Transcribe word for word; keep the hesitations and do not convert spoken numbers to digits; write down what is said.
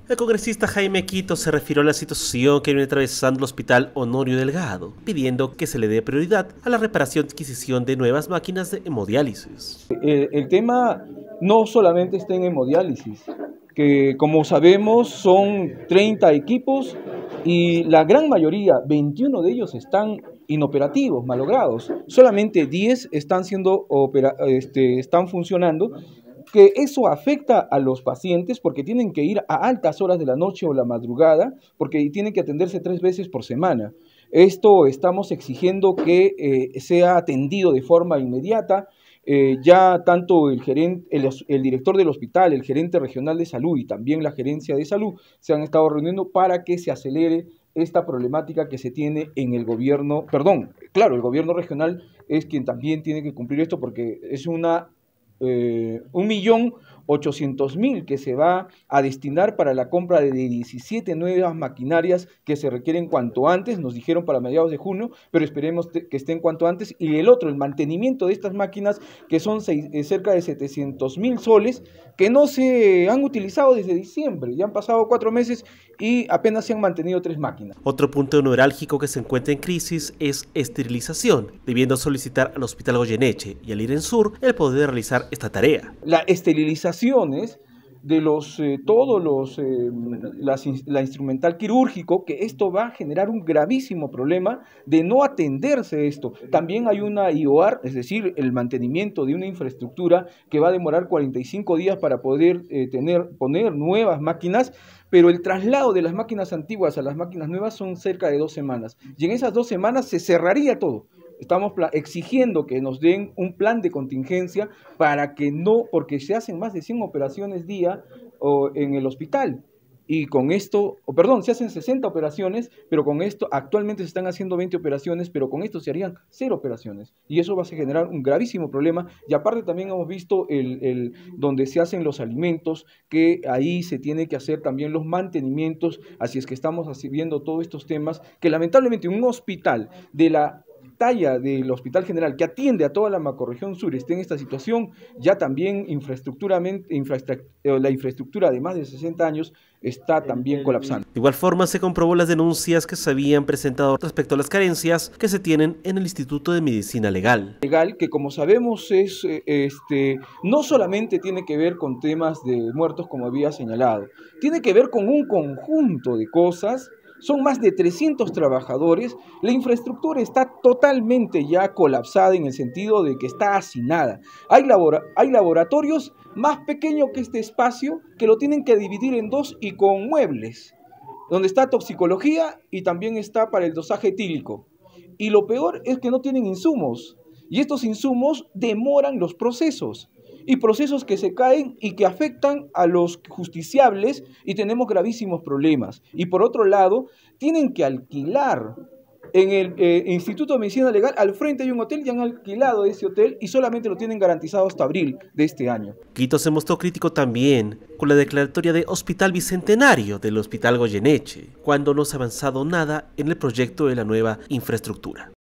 El congresista Jaime Quito se refirió a la situación que viene atravesando el Hospital Honorio Delgado, pidiendo que se le dé prioridad a la reparación y adquisición de nuevas máquinas de hemodiálisis. El, el tema no solamente está en hemodiálisis, que como sabemos son treinta equipos y la gran mayoría, veintiuno de ellos están inoperativos, malogrados. Solamente diez están siendo opera, este, están funcionando, que eso afecta a los pacientes porque tienen que ir a altas horas de la noche o la madrugada, porque tienen que atenderse tres veces por semana. Esto estamos exigiendo que eh, sea atendido de forma inmediata. Eh, ya tanto el, gerente, el, el director del hospital, el gerente regional de salud y también la gerencia de salud se han estado reuniendo para que se acelere esta problemática que se tiene en el gobierno, perdón, claro, el gobierno regional es quien también tiene que cumplir esto porque es una Eh, un millón ochocientos mil que se va a destinar para la compra de diecisiete nuevas maquinarias que se requieren cuanto antes, nos dijeron para mediados de junio, pero esperemos que estén cuanto antes, y el otro, el mantenimiento de estas máquinas que son seis, eh, cerca de setecientos mil soles que no se han utilizado desde diciembre, ya han pasado cuatro meses y apenas se han mantenido tres máquinas. Otro punto neurálgico que se encuentra en crisis es esterilización, debiendo solicitar al Hospital Goyeneche y al IRENSUR el poder realizar esta tarea. Las esterilizaciones de los, eh, todos los, eh, las, la instrumental quirúrgico, que esto va a generar un gravísimo problema de no atenderse esto. También hay una I O A R, es decir, el mantenimiento de una infraestructura que va a demorar cuarenta y cinco días para poder eh, tener, poner nuevas máquinas, pero el traslado de las máquinas antiguas a las máquinas nuevas son cerca de dos semanas. Y en esas dos semanas se cerraría todo. Estamos exigiendo que nos den un plan de contingencia para que no, porque se hacen más de cien operaciones día o, en el hospital. Y con esto, o perdón, se hacen sesenta operaciones, pero con esto, actualmente se están haciendo veinte operaciones, pero con esto se harían cero operaciones. Y eso va a generar un gravísimo problema. Y aparte también hemos visto el, el, donde se hacen los alimentos, que ahí se tiene que hacer también los mantenimientos. Así es que estamos viendo todos estos temas, que lamentablemente un hospital de la talla del Hospital General que atiende a toda la macrorregión sur esté en esta situación, ya también infraestructuramente, infraestructura, la infraestructura de más de sesenta años está también colapsando. De igual forma se comprobó las denuncias que se habían presentado respecto a las carencias que se tienen en el Instituto de Medicina Legal. Legal que como sabemos es, este, no solamente tiene que ver con temas de muertos como había señalado, tiene que ver con un conjunto de cosas. Son más de trescientos trabajadores, la infraestructura está totalmente ya colapsada en el sentido de que está hacinada. Hay, labora hay laboratorios más pequeños que este espacio que lo tienen que dividir en dos y con muebles, donde está toxicología y también está para el dosaje etílico. Y lo peor es que no tienen insumos, y estos insumos demoran los procesos. Y procesos que se caen y que afectan a los justiciables y tenemos gravísimos problemas. Y por otro lado, tienen que alquilar en el eh, Instituto de Medicina Legal, al frente hay un hotel, ya han alquilado ese hotel y solamente lo tienen garantizado hasta abril de este año. Quito se mostró crítico también con la declaratoria de Hospital Bicentenario del Hospital Goyeneche, cuando no se ha avanzado nada en el proyecto de la nueva infraestructura.